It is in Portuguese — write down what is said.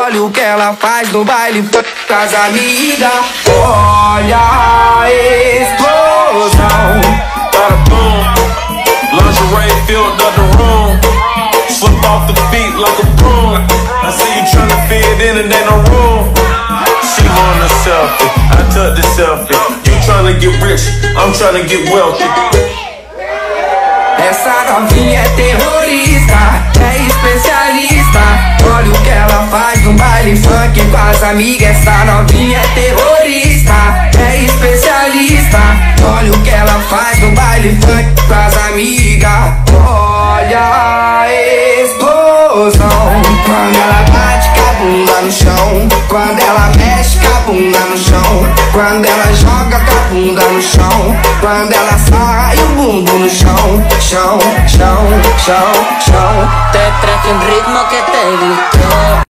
Olha o que ela faz no baile com as amigas. Olha a explosão. Bada boom, lingerie filled up the room. Slip off the feet like a broom. I see you tryna fit in and ain't no room. She want a selfie, I took the selfie. You tryna get rich, I'm tryna get wealthy. Essa novinha é terrorista, é especialista. Olha o que ela faz no baile funk com as amigas. Essa novinha é terrorista, é especialista. Olha o que ela faz no baile funk com as amigas. Olha a explosão. Quando ela bate com a bunda no chão, quando ela mexe com a bunda no chão, quando ela joga com a bunda no chão, quando ela sai o bumbum no chão, chão, chão, chão, chão. Te traje un ritmo que te gustó.